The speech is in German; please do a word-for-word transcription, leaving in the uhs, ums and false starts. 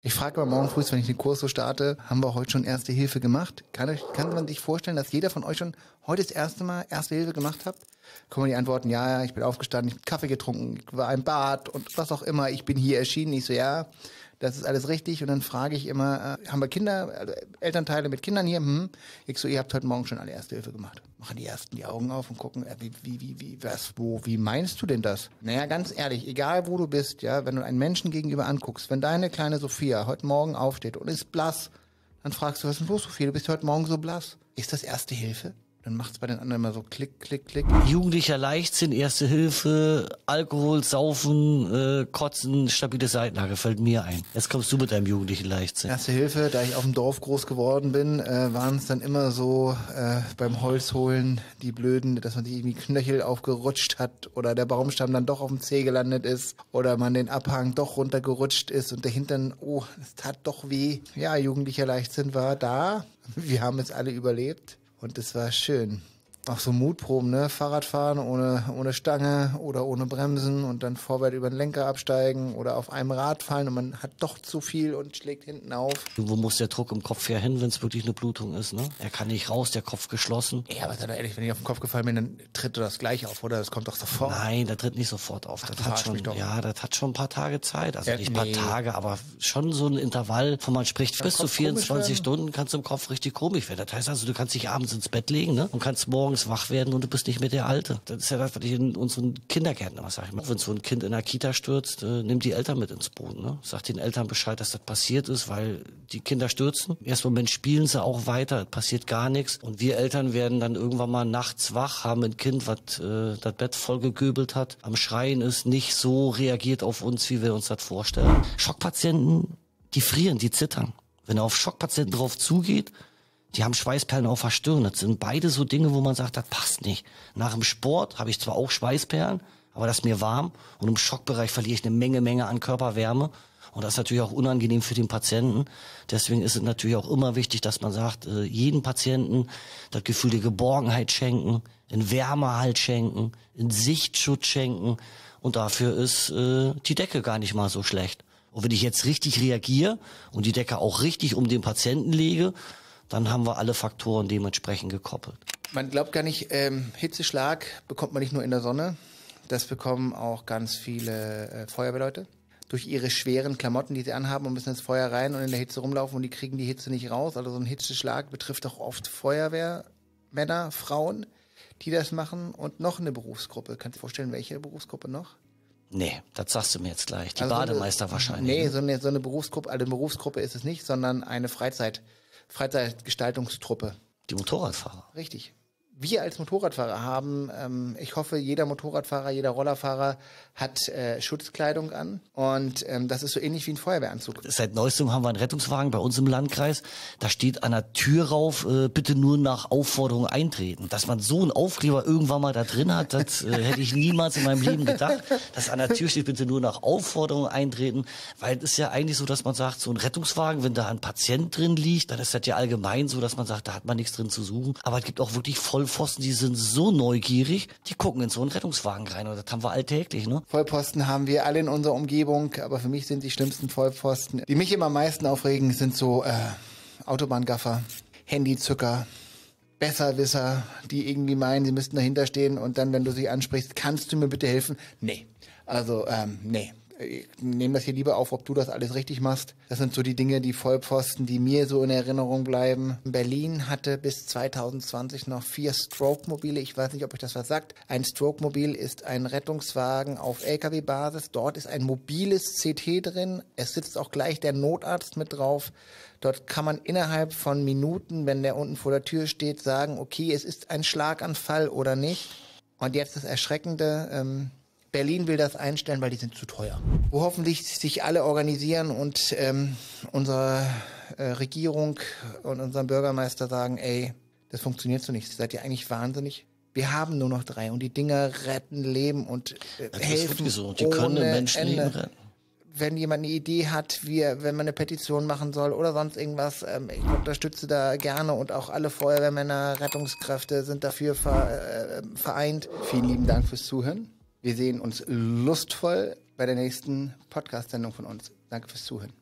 Ich frage mal morgen früh, wenn ich den Kurs so starte, haben wir heute schon Erste Hilfe gemacht? Kann, euch, kann man sich vorstellen, dass jeder von euch schon heute das erste Mal Erste Hilfe gemacht hat? Kommen die Antworten, ja, ja, ich bin aufgestanden, ich habe Kaffee getrunken, ich war im Bad und was auch immer, ich bin hier erschienen. Ich so, ja, das ist alles richtig. Und dann frage ich immer, äh, haben wir Kinder, also Elternteile mit Kindern hier? Hm. Ich so, ihr habt heute Morgen schon alle Erste Hilfe gemacht. Machen die Ersten die Augen auf und gucken, äh, wie, wie, wie, wie, was, wo, wie meinst du denn das? Naja, ganz ehrlich, egal wo du bist, ja, wenn du einen Menschen gegenüber anguckst, wenn deine kleine Sophia heute Morgen aufsteht und ist blass, dann fragst du, was ist denn los, Sophia, du bist heute Morgen so blass. Ist das Erste Hilfe? Dann macht's bei den anderen immer so klick, klick, klick. Jugendlicher Leichtsinn, Erste Hilfe, Alkohol, Saufen, äh, Kotzen, stabile Seitenlage fällt mir ein. Jetzt kommst du mit deinem jugendlichen Leichtsinn. Erste Hilfe, da ich auf dem Dorf groß geworden bin, äh, waren es dann immer so äh, beim Holzholen die Blöden, dass man sich irgendwie Knöchel aufgerutscht hat oder der Baumstamm dann doch auf dem Zeh gelandet ist oder man den Abhang doch runtergerutscht ist und der Hintern, oh, es tat doch weh. Ja, jugendlicher Leichtsinn war da. Wir haben es alle überlebt. Und es war schön. Auch so Mutproben, ne? Fahrradfahren ohne, ohne Stange oder ohne Bremsen und dann vorwärts über den Lenker absteigen oder auf einem Rad fallen und man hat doch zu viel und schlägt hinten auf. Wo muss der Druck im Kopf her hin, wenn es wirklich eine Blutung ist, ne? Er kann nicht raus, der Kopf geschlossen. Ja, aber sei doch ehrlich, wenn ich auf den Kopf gefallen bin, dann tritt das gleich auf, oder? Das kommt doch sofort. Nein, der tritt nicht sofort auf. Ach, das hat schon, ja, das hat schon ein paar Tage Zeit. Also ja, nicht ein paar nee. Tage, aber schon so ein Intervall, wo man spricht, bis zu vierundzwanzig Stunden kannst du im Kopf richtig komisch werden. Das heißt also, du kannst dich abends ins Bett legen, ne? Und kannst morgens wach werden und du bist nicht mehr der Alte. Das ist ja das, was ich in unseren Kindergärten immer sage. Wenn so ein Kind in der Kita stürzt, äh, nimmt die Eltern mit ins Boot. Ne? Sagt den Eltern Bescheid, dass das passiert ist, weil die Kinder stürzen. Im ersten Moment spielen sie auch weiter, passiert gar nichts. Und wir Eltern werden dann irgendwann mal nachts wach, haben ein Kind, was äh, das Bett vollgegöbelt hat, am Schreien ist, nicht so reagiert auf uns, wie wir uns das vorstellen. Schockpatienten, die frieren, die zittern. Wenn er auf Schockpatienten drauf zugeht, die haben Schweißperlen auf der Stirn. Das sind beide so Dinge, wo man sagt, das passt nicht. Nach dem Sport habe ich zwar auch Schweißperlen, aber das ist mir warm. Und im Schockbereich verliere ich eine Menge, Menge an Körperwärme. Und das ist natürlich auch unangenehm für den Patienten. Deswegen ist es natürlich auch immer wichtig, dass man sagt, äh, jedem Patienten das Gefühl der Geborgenheit schenken, in Wärmehalt schenken, in Sichtschutz schenken. Und dafür ist äh, die Decke gar nicht mal so schlecht. Und wenn ich jetzt richtig reagiere und die Decke auch richtig um den Patienten lege, dann haben wir alle Faktoren dementsprechend gekoppelt. Man glaubt gar nicht, ähm, Hitzeschlag bekommt man nicht nur in der Sonne. Das bekommen auch ganz viele äh, Feuerwehrleute. Durch ihre schweren Klamotten, die sie anhaben und müssen ins Feuer rein und in der Hitze rumlaufen und die kriegen die Hitze nicht raus. Also so ein Hitzeschlag betrifft auch oft Feuerwehrmänner, Frauen, die das machen und noch eine Berufsgruppe. Kannst du dir vorstellen, welche Berufsgruppe noch? Nee, das sagst du mir jetzt gleich. Die also Bademeister eine, wahrscheinlich. Nee, ne? so eine, so eine Berufsgruppe, also eine Berufsgruppe ist es nicht, sondern eine Freizeit, Freizeitgestaltungstruppe. Die Motorradfahrer. Richtig. Wir als Motorradfahrer haben, ähm, ich hoffe, jeder Motorradfahrer, jeder Rollerfahrer hat äh, Schutzkleidung an und ähm, das ist so ähnlich wie ein Feuerwehranzug. Seit neuestem haben wir einen Rettungswagen bei uns im Landkreis. Da steht an der Tür rauf, äh, bitte nur nach Aufforderung eintreten. Dass man so einen Aufkleber irgendwann mal da drin hat, das äh, hätte ich niemals in meinem Leben gedacht. Dass an der Tür steht, bitte nur nach Aufforderung eintreten. Weil es ist ja eigentlich so, dass man sagt, so ein Rettungswagen, wenn da ein Patient drin liegt, dann ist das ja allgemein so, dass man sagt, da hat man nichts drin zu suchen. Aber es gibt auch wirklich Vollpfosten, die sind so neugierig, die gucken in so einen Rettungswagen rein. Und das haben wir alltäglich, ne? Vollpfosten haben wir alle in unserer Umgebung, aber für mich sind die schlimmsten Vollpfosten, die mich immer am meisten aufregen, sind so äh, Autobahngaffer, Handyzücker, Besserwisser, die irgendwie meinen, sie müssten dahinter stehen und dann, wenn du sie ansprichst, kannst du mir bitte helfen? Nee. Also, ähm, nee. Ich nehme das hier lieber auf, ob du das alles richtig machst. Das sind so die Dinge, die Vollpfosten, die mir so in Erinnerung bleiben. Berlin hatte bis zwanzig zwanzig noch vier Stroke-Mobile. Ich weiß nicht, ob euch das was sagt. Ein Stroke-Mobil ist ein Rettungswagen auf L K W-Basis. Dort ist ein mobiles C T drin. Es sitzt auch gleich der Notarzt mit drauf. Dort kann man innerhalb von Minuten, wenn der unten vor der Tür steht, sagen, okay, es ist ein Schlaganfall oder nicht. Und jetzt das Erschreckende, ähm, Berlin will das einstellen, weil die sind zu teuer. Wo hoffentlich sich alle organisieren und ähm, unsere äh, Regierung und unseren Bürgermeister sagen, ey, das funktioniert so nicht. Seid ihr eigentlich wahnsinnig? Wir haben nur noch drei und die Dinger retten Leben und äh, das helfen ist wirklich so. Die können ohne Menschenleben Ende. retten. Wenn jemand eine Idee hat, wie, wenn man eine Petition machen soll oder sonst irgendwas, ähm, ich unterstütze da gerne und auch alle Feuerwehrmänner, Rettungskräfte sind dafür ver, äh, vereint. Vielen lieben Dank fürs Zuhören. Wir sehen uns lustvoll bei der nächsten Podcast-Sendung von uns. Danke fürs Zuhören.